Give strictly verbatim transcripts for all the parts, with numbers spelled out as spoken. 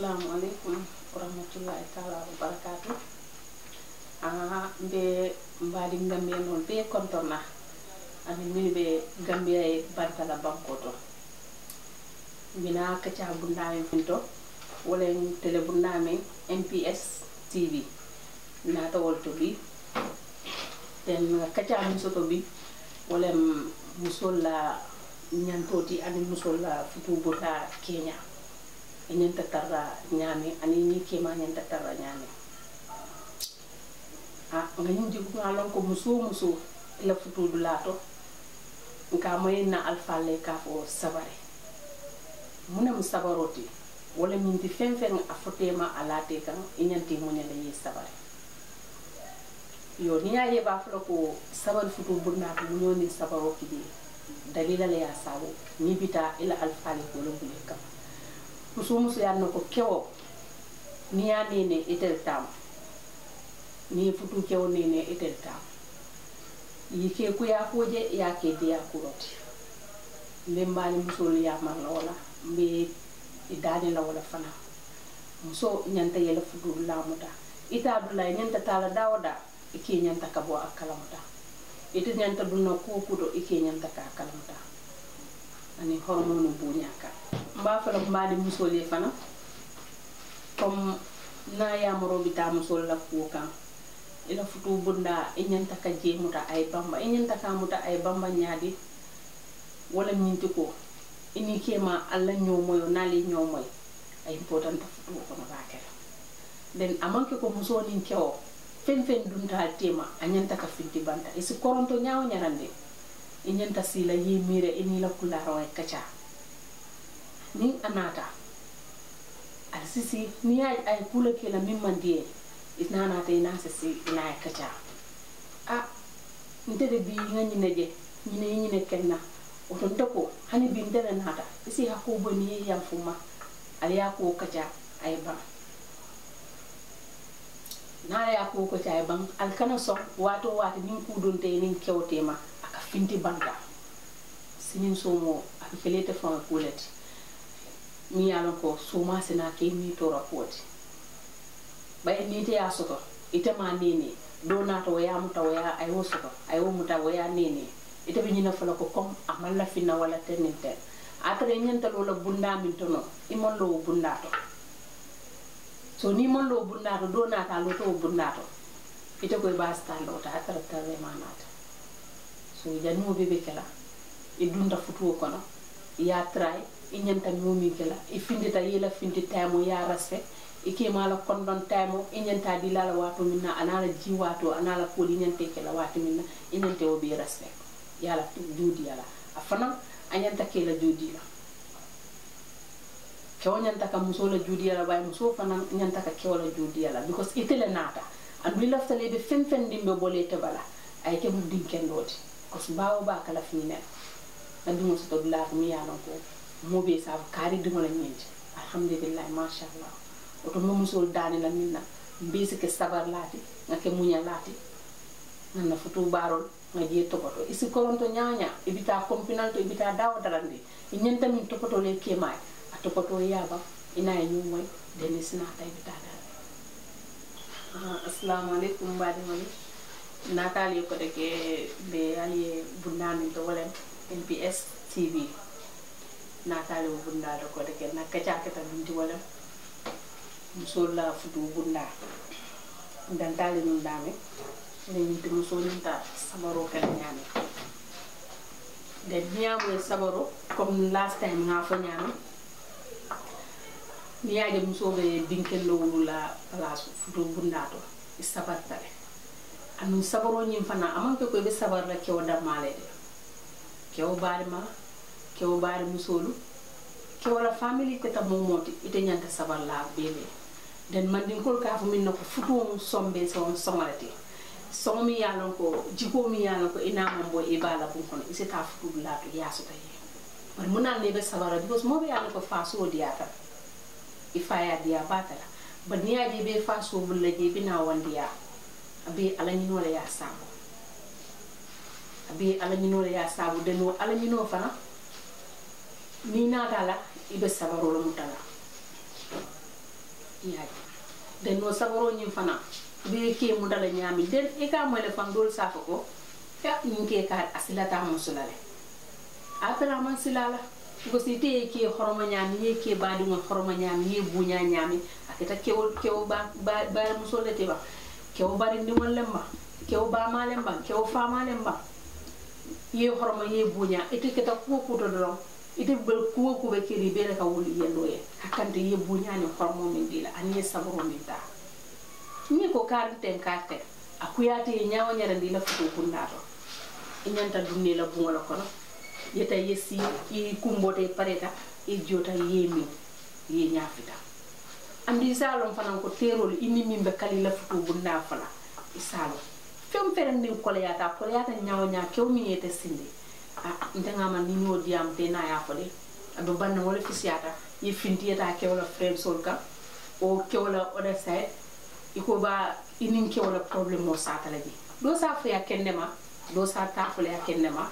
Assalamualaikum warahmatullahi taala wabarakatuh. Ah be mbadi Gambia non be kontona ani min be Gambia e barkala bankoto mina kacha bundame finto wala tele bundame M P S T V na tawol to bi den kacha min soto bi wala musola nyantoti ani musola futu bota Kenya ñenta tarra ñami ani ni kema ñenta tarra ñami ah nga ñu jigu ngalon ko muso muso la futu du lato nka moy na alfalle ka fo sabare muna mu sabaroti wala min di fen fen afotema alate kan ñanti mo ñala yi sabare yo ni ya ba flo ko sabar futu burna ko ñoni sabaro ki di dalila le ya sabu ni bita ila alfalle ko lo bule kam muso muso ya no ko kewo ni ya nene etel tam ni futu kewo nene etel tam yike ku ya koje ya ke dia kuroti mbembani muso ya marla wala mbe idani la wala fana muso nyanta yela futu la muta ita dula nyanta tala dawda ike nyanta kabo akalamuta ite nyanta dunno ko kudo ike nyanta ka akalamuta ani hormone bunya ka mba fala mbadi musole fana comme na ya moro bita musol la ko kan ila futu bunda enyanta ka je muta ay bamba enyanta ka muta ay bamba nyaadi wala minti ko ini kema alla nyomoyo nali nyomoy ay important futu ko na bakela den amanke ko musoni kewo fen fen dunta tema anyanta ka finti banta isi koronto nyaaw nyarande inyanta sila yimire ini la kularo ay kacha ni anata al sisi ni ay ay kula kila mimman die isna anata ina sisi ina ay kacha a nte de bi ngani neje nyine nyine kenna o ton tako hani bi ndere nata isi hakko boni yam fuma al ya ko kacha ay ba na ya ko kacha ay ban al kana so wato wato nin ku don te nin kewtema aka finti banda sinin somo aka kelete fa kuleti mi yalon ko suma sina ke mi to rapoti bay ni te ya soto ite ma nene do na to ya muta ya ay wo soto ay wo muta ya nene ite bi nyina fala ko kom amal la fina wala teninte atre nyenta lo la bunda min to no imon lo bunda to so ni mon lo bunda to do na ta lo to bunda to ite ko basta lo ta atra tare manata so janu bebe kala e dunda futu ko no ya try inyanta momi kala e findita yela findi tamo ya raspe e ke mala kondon tamo inyanta dilala wato minna anala ji wato anala ko inyante kala wato minna inyante o be raspe yala judi yala afana anyanta kala judi la ko nyanta ka musola judi yala bay muso fana nyanta ka kewla judi yala because itele nata and we left le be fen fen dimbe bolete bala ay ke mum dinken doti ko bawo ba kala fini andi mo so to la mi yalon ko mobe sa kari dum la ñenti alhamdulillah ma sha Allah oto mo musul dani la minna mbisi ke sabar lati ngake munya lati nana futu barol ngaje topoto isi koronto nyaanya ibita kompinal to ibita dawo dalande ñenta min topoto le kemay a topoto yaba ina ñu moy denis na tay bita dal assalamu alaikum badi mali natali ko de ke be ali bunami to wala M P S T V natale bunda do ko de ken nakacha kata binti wala musola fudu bunda dan tale nun dame ni nti musol nta sabaro kan nyame de nyame sabaro comme last time nga fa nyame ni yaje musobe dinkel lo la place fudu bunda to isabartale anu sabaro nyim fana amanke ko be sabar la kew damale de kew barima kewo bari musolu kewo la family ko tam momoti ite nyanta sabar la bebe den mandin kol ka fu min nako futu sombe so somalati somi yalon ko jiko mi yalon ko ina mambo e bala bu kono ise ta futu la to yaso tay man munal ne be sabara because mo be yalon ko faso diata ifaya dia batala baniya je be faso bulla je bina wandiya abi alani no la ya sabo abi alani no la ya sabo deno alani no fana ni natala ibe sabaro lo mutala yaji den no sabaro nyim fana be ke mu dala nyami den e ka mo le fam dol sa ko ya nyinke ka asilata musulale apela man silala ko site ke horoma nyami ye ke badi mo horoma nyami ye bunya nyami akita kewo kewo ba ba musolete ba kewo bari ndi mon lemba kewo ba malemba kewo fa malemba ye horoma ye bunya etiketa ko ko to do ite bel ko ko be kiri be ka wuli yendo ye hakante ye bunya ni hormo min dila ani saboro min ta ni ko karten karte akuyate nyaawo nyara ndila futo kundato inyanta dunne la bungola kono yeta yesi i kumbote pareta i jota yemi ye nyafita andi salon fanan ko terol inni mimbe kali la futu bunda fala isalo fem feren din kolyata kolyata nyaawo nya kew mi yete sinde ah ndenga man ni no diam te na ya fale ado banna wala fisiata ye fintiyata kewla frame solka o kewla other side iko ba inin kewla problem mo satala ji do sa fa ya kendema do sa ta fale ya kendema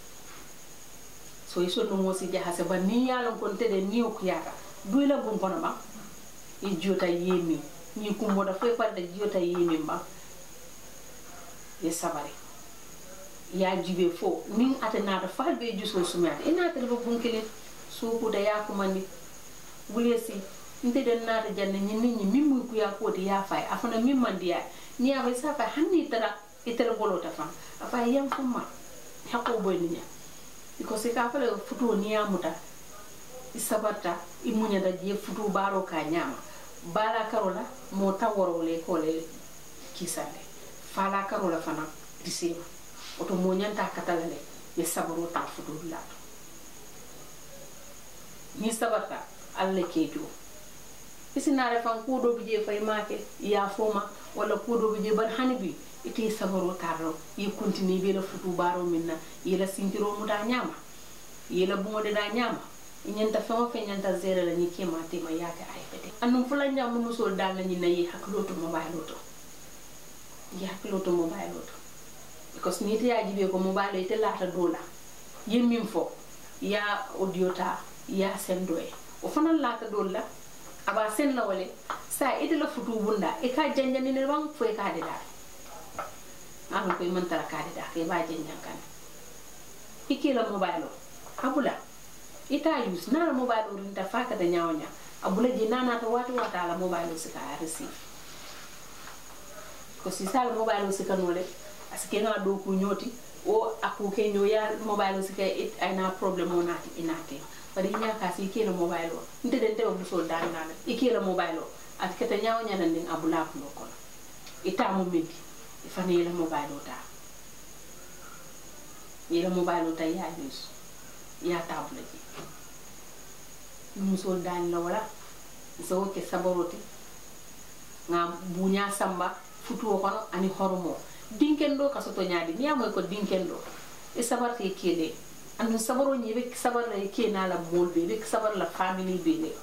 so iso no mosi jahase ba ni yalon kon tede ni o kuyata duila bun kono ba i jota yemi ni kumbo da foi par da jota yemi ba ye sabare ya jibe fo nin atena da fal be juso sumat ina ta ba bun kele so ko da ya kuma ni bulesi nte den na ta janne ni ni mimmu ku ya ko ya fay afana mimman dia ni ya sa fa hanni tara itara bolota fa afa yam fuma hako boy ni because ka fale futu ni amuta isabata imunya da je futu baro ka nyama bala karola mo taworo le ko le kisande fala karola fana disema oto mo nyanta katala le ye sabaro ta futu la ni sabata alle kejo isinare fan ko do bije fay make ya foma wala ko do bije ban hanibi ite sabaro tarro yi continue be la futu baro minna yela sintiro mu da nyama yela bumo de da nyama nyanta fama fe nyanta zere la ni kema te ma yaka ay fete anum fula nyam mu so dal na ni nayi hakloto mobile loto ya hakloto mobile loto because ni te ya jibe ko mobile ite lata dola yemim fo ya audiota ya sendoe o fana lata dola aba sen la wale sa ite la futu bunda e ka janjani ne bang fo e ka de dal anu ko man tara kadi da ke ba jenjan kan ikila mobile abula ita use na mobile rinta faka da nyawonya abula je nana to watu wata la mobile sika receive ko si sal mobile sika nole aske na do ku nyoti o aku ke nyoya mobile sika it ayna problem onati inate bari nya ka si ikila mobile nte den te bu so dan nana ikila mobile at keta nyawonya nan din abula ko ko ita mo medi ifane yela mobile ota yela mobile ota ya use ya tablet muso dan la wala so ke saboroti nga bunya samba futu kono ani hormo dinkendo kasoto nyaadi ni amoy ko dinkendo e sabarti kele andu sabaro nyi be sabar la ke na la molbe be sabar la family be le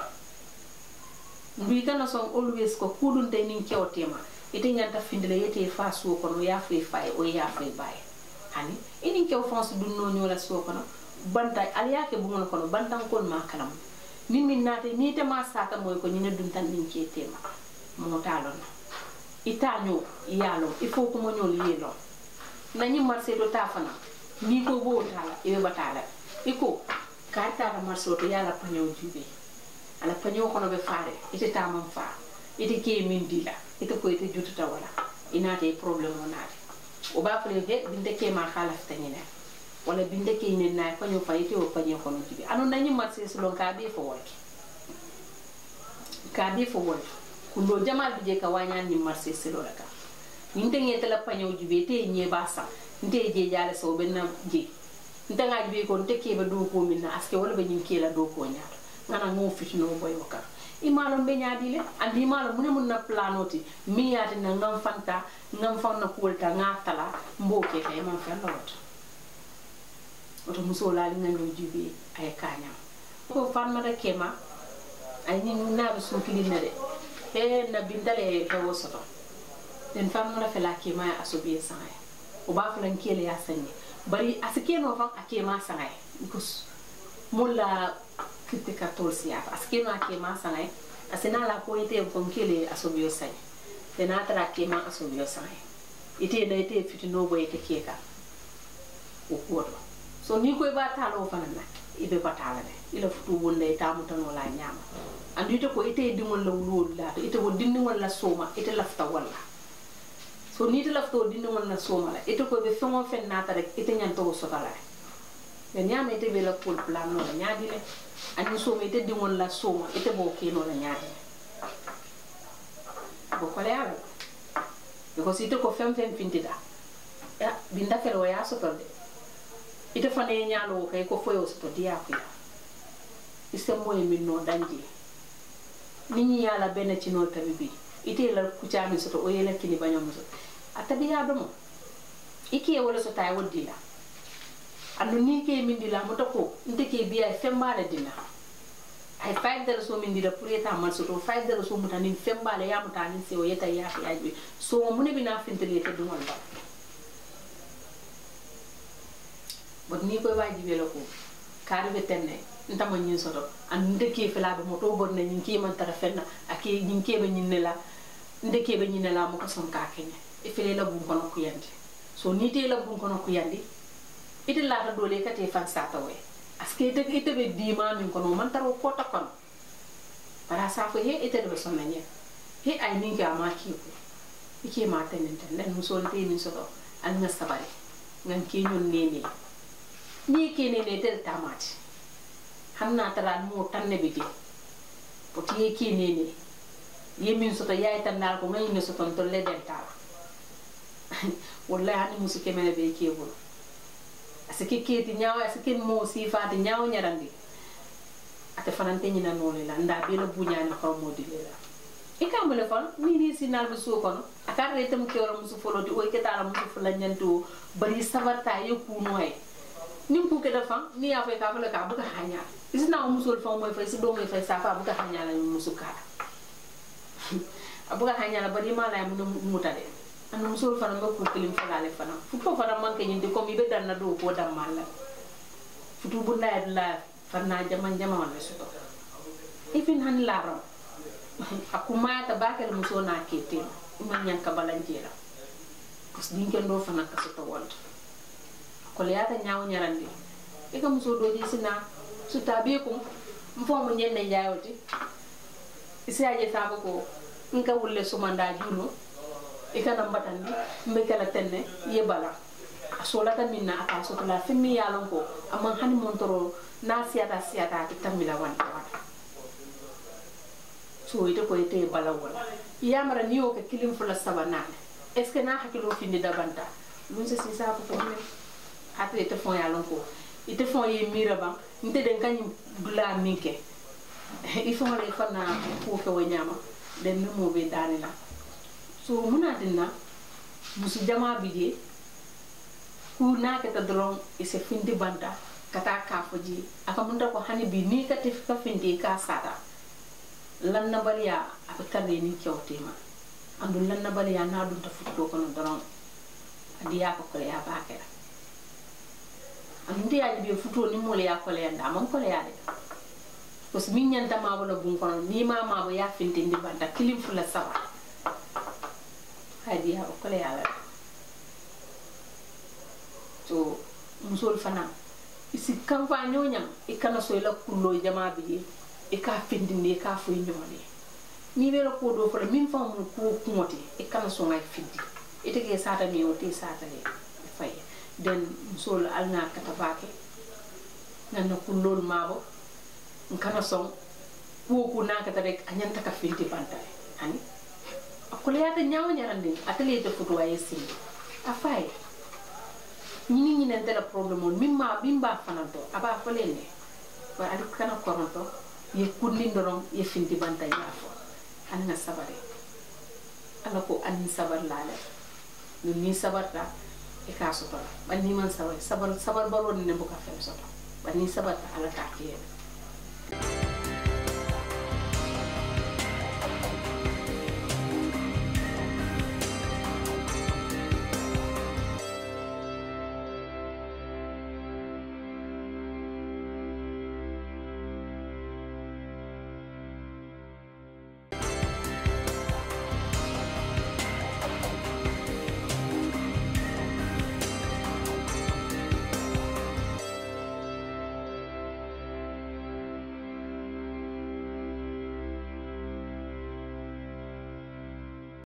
mbi kana son always ko kudun de nin kewtema ite nyanta findele yete fa so kono ya fe fay o ya fe bay hani inin kew France dun no nyola so kono banta aliyake bungono kono bantan kon ma kalam min min nate ni te ma sata moy ko nyina dun tan nin ke tema mo talon itanyo yalo il faut ko mo nyol yelo nani marché do tafana ni ko bo tala e batala iko karta na marché to yala panyo jibe ala panyo kono be faare ite tamam fa ite ke min dila ite ko ite jututa wala inate problème onate o ba fele de binde ke ma khala ftanina wala binde ke ne na panyo fa ite o panyo kono jibe anu nani marché so lon ka be fo wolki ka be fo wolki kundo jamal bije ka wanya ni marché so lo ka ninte ngete la panyo jibe te nye basa nte je jale so benna je nte nga jibe ko nte ke ba do ko minna aske wala be nyin ke la do ko nyaata ngana ngo fitino boy waka imalo be nyaadi le andi imalo mun mun na planoti mi yaati na ngam fanta ngam fonna kulta ngatala mboke kay man fa lawot oto muso la li ngando jibe ay kanya ko fan ma da kema ay ni na be so kili na de e na bindale e wosoto den fam la fela kema asobi sanay o ba flan kele ya sanni bari asike no fa akema sanay because mulla kite quatorze ya aske no akema sanay asina la ko ite ko kele asobio sai te na tara ke ma asobio sai ite da ite fitino boy te keka o ko so ni ko ba talo fanana ibe batala de ila futu wonde tamu tan wala nyama andu ite ko ite dingol la wulul la ite ko dindingol la soma ite lafta wala so ni ite lafto dindingol la soma la ite ko be fongo fen nata rek ite nyanto ko sotala ben nyama ite be la pol plan no la nyaadi le ani soma ite dingol la soma ite bo ke no la nyaadi bo ko le ala because ite ko fem fem fintida ya binda kelo ya sotode ite fane nyalo kay ko foyo soto dia ko ya ise moy min no danji ni ni yala bene ci no tabibi ite la ku ciami soto o yela kini banyam so atabiya do mo iki e wala so tay wodi la andu ni ke min dila mo to ko nte ke biya fembale dina ay five dollars so min dila pour eta man soto five dollars so mutani fembale ya mutani se o yeta ya ya so mo ne bina fintele te do wal ba bot ni ko waji belo ko kari be tenne ntama nyin soto an ndeke fela be moto bon na nyin ki man tara fenna aki nyin ke be nyin la ndeke be nyin la mo ko son ka kenya e fele la bu kono ku yandi so ni te la bu kono ku yandi ite la ta dole ka te fan sa ta we aske ite ite be dima min kono man taro ko ta kono para sa ko he ite be son na nya he ay min ga ma ki ko ike ma tenne tan den mo so te min soto an nga sabari ngan ki ñun nene ni kene ne tel tamati hanna tara mo tanne bigi poti e kene ne yemin soto yaay tan dal ko ngay ne soto to le dental wallahi hani musike mena be kebul asike keti nyaaw asike mo sifati nyaaw nyarandi ate fanante nyina nole la nda be la buñani xaw modi le la e kamule fon ni ni sinal be so kono akar retam kewro musu foloti o ketala musu fula nyanto bari sabarta yeku noy nim ku ke dafa ni ya fay ka fala ka bu ka hanya isna musul fa moy fay ci do moy fay safa bu ka hanya la musu ka abu ka hanya la bari ma la mu mutade an musul fa nga ku kilim fa la le fa na fu ko fa man ke ñindi ko mi be dan na do ko dam mala futu bu la la fa na jaman jaman wala suto ifin han la ram akuma ta ba ke muso na kete man nyanka balanjera kus dinken do fa na ka suto wonta ko le yata nyaaw nyarandi e kam so doji sina su tabe ko mfo mo nyenne jaayoti isi aje sabo ko nka wulle sumanda juno e kana mbatandi mbe kala tenne yebala asola tan minna aka so la fimmi yalon ko amman hani montoro na siata siata ki tamila wan wan so ite ko ite bala wala yamara ni o ke kilim fula sabana est ce que na hakilo findi dabanta lun se sisa ko ko ate ite fon ya lon ko ite fon ye mira ba nte den kanyi dula minke il faut le fana ko ko nyama den mo be danila so muna dinna musu jama bije ku na ka ta dron ise findi banda kata ka foji aka munda ko hani bi ni ka tif ka findi ka sata lan na baliya aka kade ni kyawtema andu lan na baliya na dun ta futto ko no dron adiya ko ko ya bakera andi ya be futo ni mole ya kole anda man kole ya de parce que min nyanta ma wala bun kono ni ma ma bo ya finti ndi banda kilim fula sawa hadi ya kole ya la to musol fana isi kan fa nyonyam e kana so la kullo jama bi e ka finti ndi ka fu nyole ni be la ko do fala min fa mun ko kumoti e kana so ngai finti ite ke sata mi o te sata le fay den musol alna kata bake nanna kullol mabo nkana son woku nakata rek anyanta ka finti banta hani akole yata nyaaw nyarande atelier de photo ay sim afay ñini ñi nante la problème on mimma bimba fananto aba folene ko adu kana koronto ye kunni ndorom ye finti banta yafo anna sabare ala ko anni sabar lale ni sabarta e ka soto ban ni man sabar sabar sabar baron ne buka fem soto ban ni sabar ala ta kiye